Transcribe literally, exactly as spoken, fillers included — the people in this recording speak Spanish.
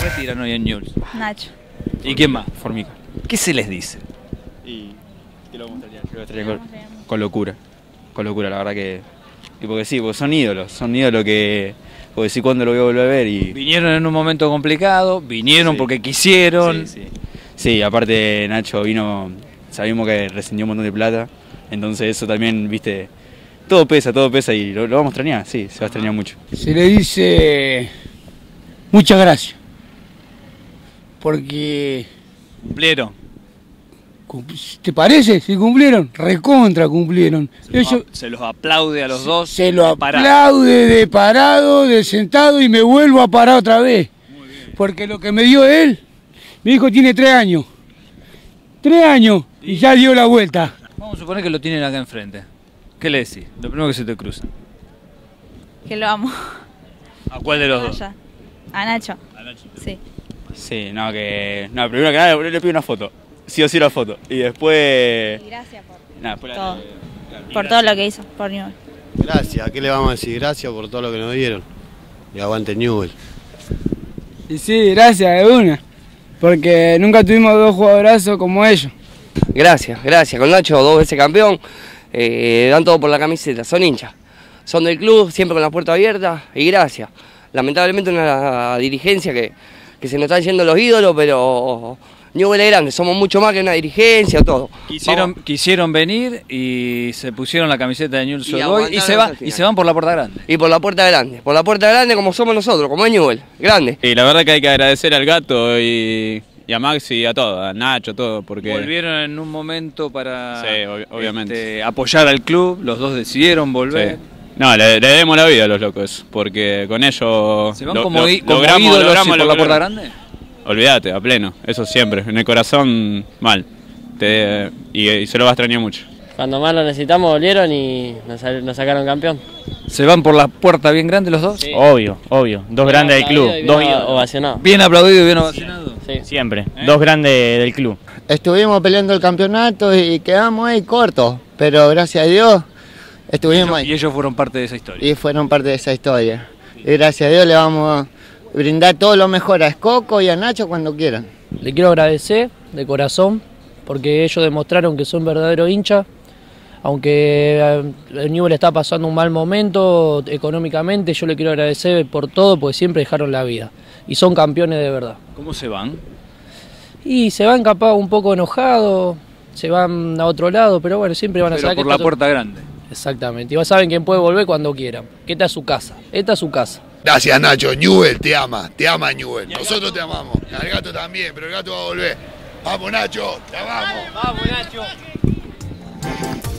retiran hoy en Newell's? Nacho. ¿Y quién más? Formica. ¿Qué se les dice? Y que lo mostraría, yo lo mostraría con, con locura, con locura, la verdad que... Y porque sí, porque son ídolos, son ídolos que... Porque sí, cuando lo voy a volver a ver y... Vinieron en un momento complicado, vinieron Sí. porque quisieron. Sí, sí. Sí, aparte Nacho vino, sabemos que rescindió un montón de plata, entonces eso también, viste, todo pesa, todo pesa y lo, lo vamos a extrañar, sí, se va a extrañar mucho. Se le dice muchas gracias, porque... Cumplieron. ¿Te parece? Si cumplieron, recontra cumplieron. Se los, Ellos, a- se los aplaude a los dos. se lo parado. aplaude de parado, de sentado y me vuelvo a parar otra vez. Porque lo que me dio él, mi hijo tiene tres años. Tres años y ya dio la vuelta. Vamos a suponer que lo tienen acá enfrente. ¿Qué le decís? Lo primero que se te cruza. Que lo amo. ¿A cuál de los dos? Allá. A Nacho. Sí. Sí, no, que... No, primero que nada le pido una foto, sí o sí una foto, y después... Y gracias por Nada, después la- todo. la- Por todo lo que hizo, por Newell's. Gracias, ¿qué le vamos a decir? Gracias por todo lo que nos dieron. Y aguante Newell's. Y sí, gracias de una. Porque nunca tuvimos dos jugadorazos como ellos. Gracias, gracias. Con Nacho, dos veces campeón, eh, dan todo por la camiseta, son hinchas. Son del club, siempre con la puerta abierta y gracias. Lamentablemente una dirigencia que, que se nos están yendo los ídolos, pero Newell's es grande, somos mucho más que una dirigencia, todo. Quisieron, quisieron venir y se pusieron la camiseta de Newell's Y Old Boys y aguantaron se, va, hasta el final. y se van por la puerta grande. Y por la puerta grande, por la puerta grande como somos nosotros, como es Newell's, grande. Y la verdad que hay que agradecer al Gato y, y a Maxi y a todo, a Nacho, todo, porque... Volvieron en un momento para Sí, ob- obviamente. este, apoyar al club, los dos decidieron volver. Sí. No, le, le demos la vida a los locos, porque con ellos... ¿Se van lo- como, lo- i- como logramos- ídolos y logramos por lo la que puerta logramos. grande? Olvídate, a pleno, eso siempre, en el corazón mal, Te- y, y se lo va a extrañar mucho. Cuando más lo necesitamos volvieron y nos, sal- nos sacaron campeón. ¿Se van por la puerta bien grande los dos? Sí. Obvio, obvio. Dos grandes del club. Aplaudido y Dos bien ídolos. ovacionado. Bien aplaudido y bien ovacionado. Sí. Siempre. Dos grandes del club. Estuvimos peleando el campeonato y quedamos ahí cortos, pero gracias a Dios estuvimos Ellos- ahí y ellos fueron parte de esa historia. y fueron parte de esa historia. Y gracias a Dios le vamos a brindar todo lo mejor a Escoco y a Nacho cuando quieran. Le quiero agradecer de corazón porque ellos demostraron que son verdaderos hinchas. Aunque eh, el Newell's está pasando un mal momento económicamente, yo le quiero agradecer por todo porque siempre dejaron la vida. Y son campeones de verdad. ¿Cómo se van? Y se van capaz un poco enojados, se van a otro lado, pero bueno, siempre van a Pero saber por que la esta- puerta grande. Exactamente. Y ya saben quién puede volver cuando quieran. Que esta es su casa. Esta es su casa. Gracias Nacho, Newell's te ama, te ama Newell's. Nosotros te amamos. Al Gato también, pero el Gato va a volver. Vamos Nacho, te amamos. Vamos, Nacho.